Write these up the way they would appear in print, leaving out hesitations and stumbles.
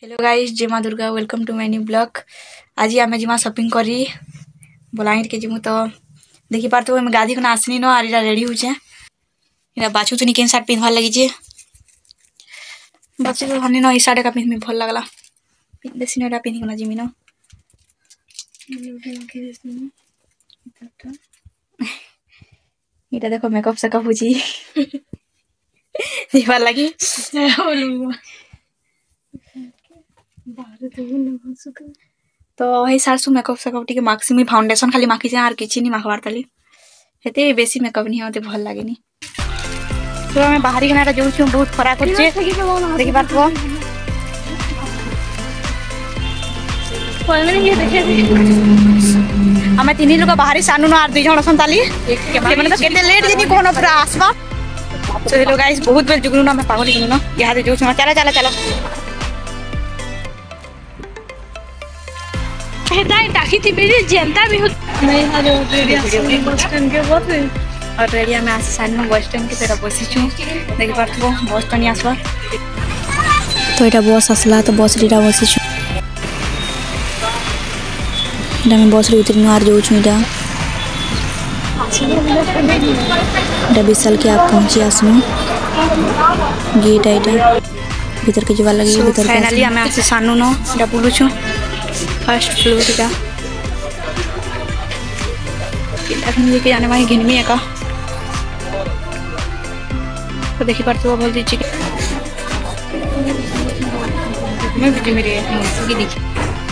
Hello guys, जय माँ Durga. Welcome to my new blog. आज आम जिमा शॉपिंग करी बलांगीर के जिमु तो देखी पार्थ मैं गाधी को आसनी न आर इरा रेडी होचे। इरा बाछु तो केन सार्ट पिन्हवार लगी जे बाछु तो हनी न ई सार्ट का पिन्ह में भल लागला देसी नरा पिन्हि कोना जिमी न इरा देखो मेकअप से कपूची दीवार लगी तो वही सारसु मेकअप सकअप टी मार्क्सी फाउंडेशन खाली माखी आर किछि नि माखबार ताली हेते बेसी मेकअप नि होते भल लागेनी। तो मैं बाहरी किनारा जाऊ छु बहुत खरा करछे देखि पारबो कोन ये देखे हमें तीन लोग बाहरी सानु न आर दुई जण संताली के माने तो केते लेट जनी कोन पूरा आसबा। तो हेलो गाइस बहुत बेल जुगनु ना मैं पागल जुगनु ना यहां जाऊ छु चला चला चला हेदाई टाकी थी मेरी जनता भी नहीं हारो रेडिया बस स्टैंड के बहुत और रेडिया में आसी साइन में बस स्टैंड के तरफ बसी छु देखि पारथबो बस स्टैंड आसबा। तो एटा बस आसला तो बस रेडा बसी छु एटा में बस रे उतरी मार जाऊ छु एटा विशाल के आप पहुंची आसनु गेट आइटा भीतर के जवा लगी भीतर फाइनली हमें आसी सानु न एटा बोलु छु फर्स्ट फ्लोर का लेके जाने वाली घिनमी है का तो देखी पारते हो बोल दीजिए मैं वीडियो मेरे की देखी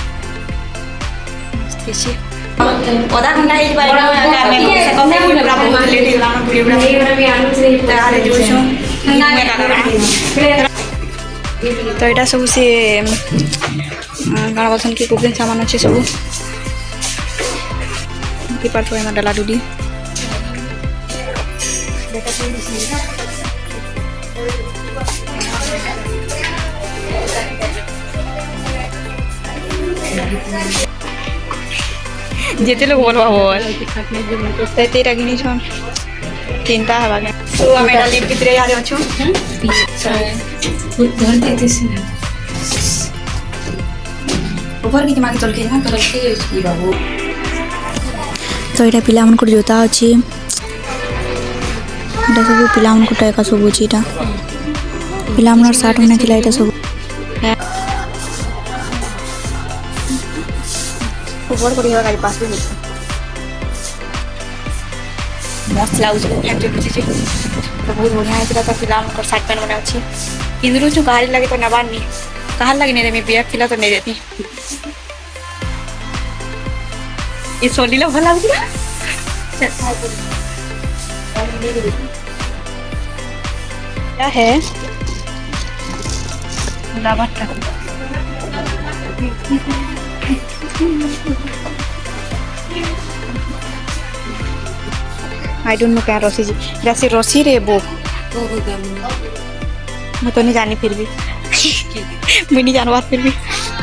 आधा घंटा ही बारे में मैं कॉफी पूरा बहुत लेट हो रहा वीडियो तारे जो छु तो एटा सब से गाना बसन की कुकिंग सामान अच्छे सब की पार्ट में डाला डूडी जेते लोग बोलवा बोल तेरा गिनी छन तीनटा हवा के तो हमें डाली भीतर आ जाऊ छु घर देते से ऊपर की माके चल के ना कर के ई बाबू तो एटा पिला मन को जोता अछि एटा सब पिला मन को टाका सब अछि एटा पिला मन 60 मने थिला एटा सब ऊपर पड़ी है गाड़ी पास में मस्त लाउज फैन जो कुछ तो बहुत बढ़िया है तो पिला मन को 60 पेन बने अछि इंद्रू जो गाड़ी लगे तो नबानी कहाँ लगी नहीं मैं बिया खिला तो नहीं देती ये सोली लो भला बुझा क्या है लावट आई डोंट नो क्या रसी जी जैसे रसी रे वो मैं तो नहीं जानी फिर भी मैं नहीं जानवर फिर भी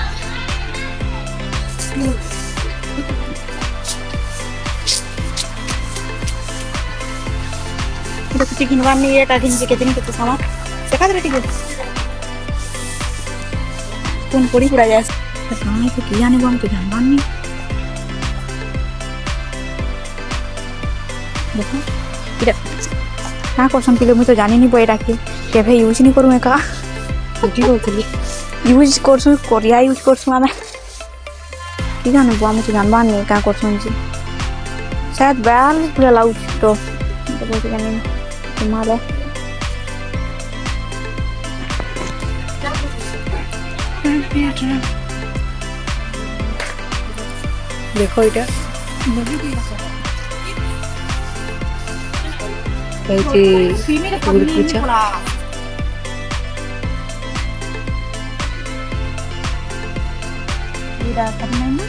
तो कुछ गिनवार नहीं है कागिन जी के दिन के तो सामान देखा दे ठीक है कौन पड़ी पड़ा जाए कहां तो किया नहीं हम तो जानवर नहीं देखो इधर ना क्वेश्चन के लिए मैं तो जानी नहीं पड़ा के भाई यूज नहीं करूँ का यूज करसु कोरिया यूज करसु आमे की जाने बुआ मुझे जानबार नहीं का करसु जी शायद बैल पूरा लाउच तो बोल के नहीं तुम्हारे देखो इधर पूछा करना है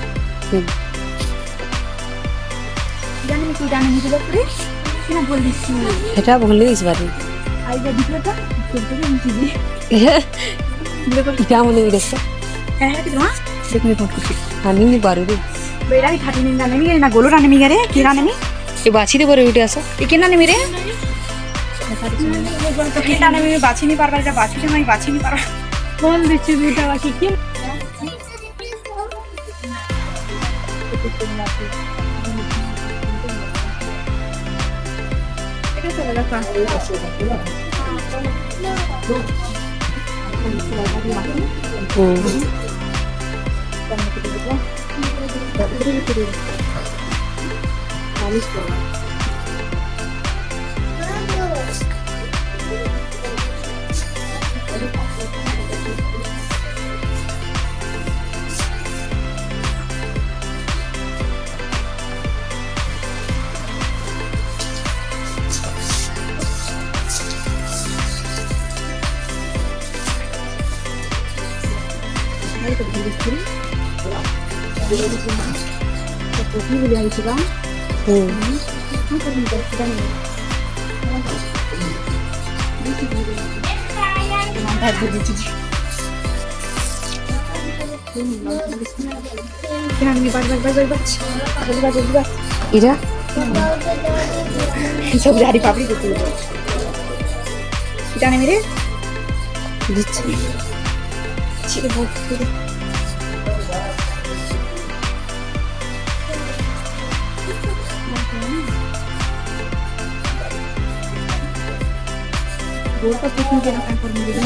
जाने में की जाने मुझे लगता है क्या बोल दी थी बेटा बोल ली इस बार आई जा दिख रहा था तो मुझे देखो क्या बोले देखो है कितना देखने को हां नहीं बारू रे बेड़ा ही खाती नहीं जाने में ना गोलो राने में रे की राने में ये बाछी दे बोरे वीडियो से ये केना ने मेरे तो केना ने में बाछी नहीं पार बाछी से मैं बाछी नहीं पार बोल दी थी बेटा बाकी की सब जारी पापड़ी देती है जाने मेरे बोल का कुछ नहीं देना है पर मुझे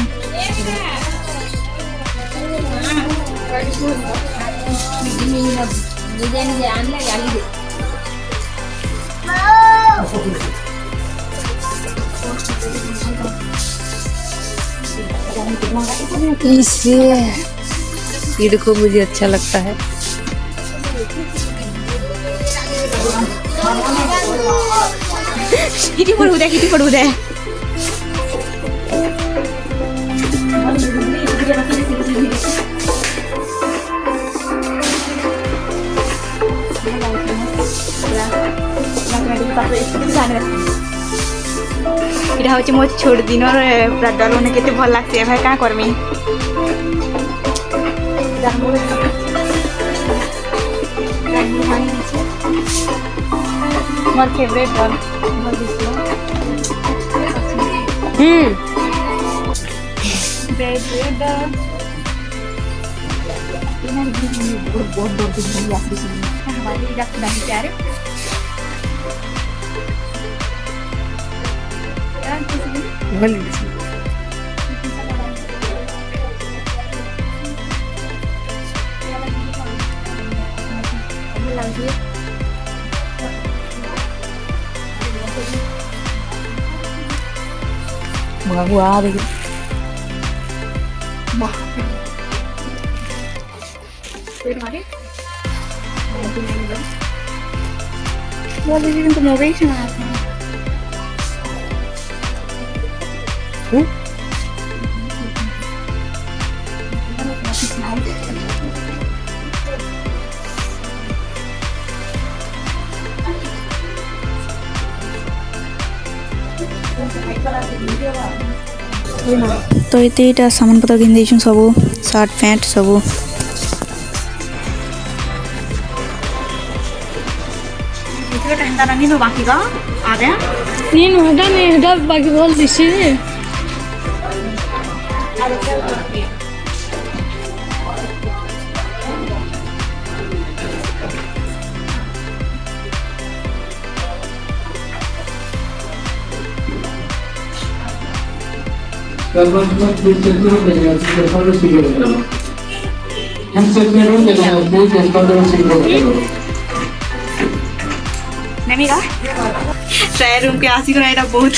इसलिए ये देखो मुझे अच्छा लगता है। किती पडू दे इटा हूँ मो छोड़ दिन पूरा डर मैंने केते भल लगते भाई क्या करमी मोर फेवरेट बॉल बहुत प्यारे Gua deh. Wah. Mari. What is even the motivation? तो ये सामान पत्र किन देछन सब शर्ट पैंट सब बाकी का आधे नहीं बाकी बोल दीजिए ट्रायल रूम के आसी को एटा बहुत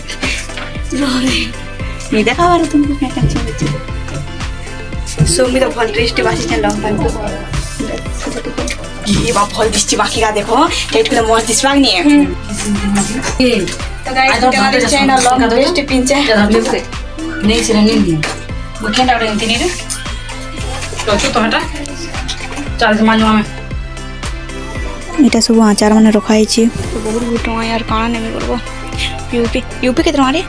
नहीं देखा बार तुमको क्या टेंशन है सो मी तो भल ड्रेस बासी छ लंग पैंट ये बा भल दिसछि बाकी का देखो टेट के मस्त दिसबाग नहीं है तो गाइस हमारे चैनल लंग ड्रेस पिंचे नहीं सिरा नहीं वो क्या डाल रही थी रे तो हटा चल मानवा में इटा सब आचार माने रखाई छी तो बहुत गुटवा यार काना नेमे करबो यूपी के तुम्हारे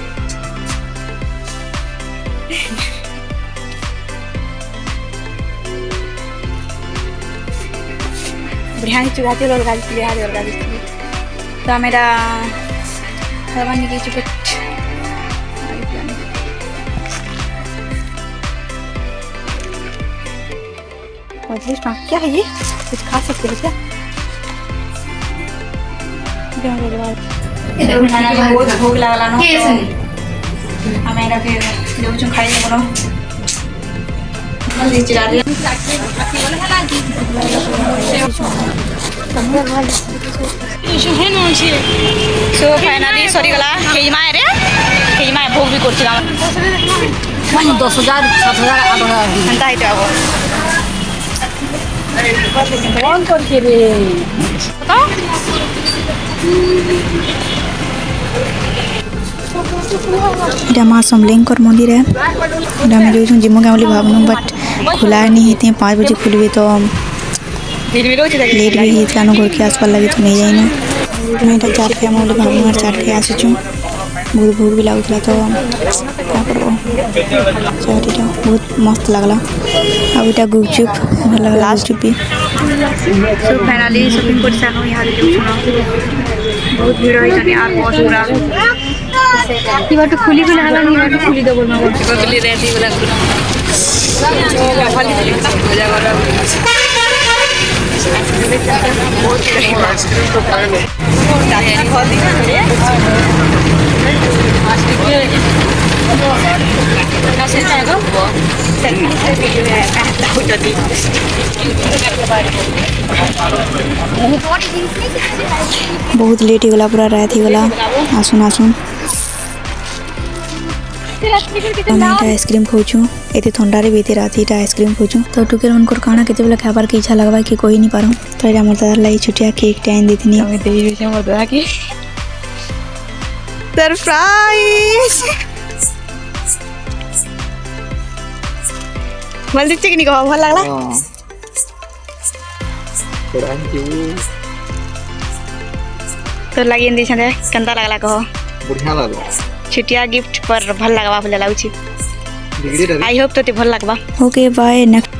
बढ़िया ही चुराते लोग गाड़ी ले आ गाड़ी तो मेरा सामान की चुप क्या है ये कुछ खा सकते हो क्या? भोग लागला न हमें फिर जो खाई बोलो सो फाइनाली सरीगला हेमा रे हेमा भोग भी करछिला 10,000 7,000 8,000 घंटा हिट आबो कौन करके रे बताओ इटा माँ समलेंकर मंदिर है इटा में जो जिमो के बोली भावनु बट खुला नहीं हेते 5 बजे खुलबे तो लेट भी हेतला न घर के आसपास लगे तो नहीं जाइना मैं इटा चाट के बोली भावनु और चाट के आसीछु बहुत भूख भी लागुला तो क्या करबो चाट इटा बहुत मस्त लागला अब इटा गुपचुप भल लागला गुपचुप भी सो फाइनली शॉपिंग कर सानो यहाँ देखो बहुत भीड़ है जाने यार बहुत पूरा ये बाटो खुली खुला हला नहीं बाटो खुली दो बोलना बोल खुली रहती बोला खाली हो जाएगा बहुत आइसक्रीम तो खाए नहीं बहुत बहुत लेट ही गला पूरा रात ही गला आसुन आसुन आइसक्रीम खोचु एते थंडारे भी रात ही आइसक्रीम खोचु तो टुकेल मन कर खाना केते बेला खाबार की इच्छा लगवा कि कोई नहीं पारो तो एटा मोर दादा लाई छुटिया केक टाइम देथिनी हमें दे दे मोर दादा की सरप्राइज मल दिख कि नहीं कहो भल लागला तो लगी दी छे कंदा लागला कहो बढ़िया लागला छुटिया गिफ्ट पर भल लगवा बोले लाउची आई होप तो ते भल लगवा ओके बाय नेक्स्ट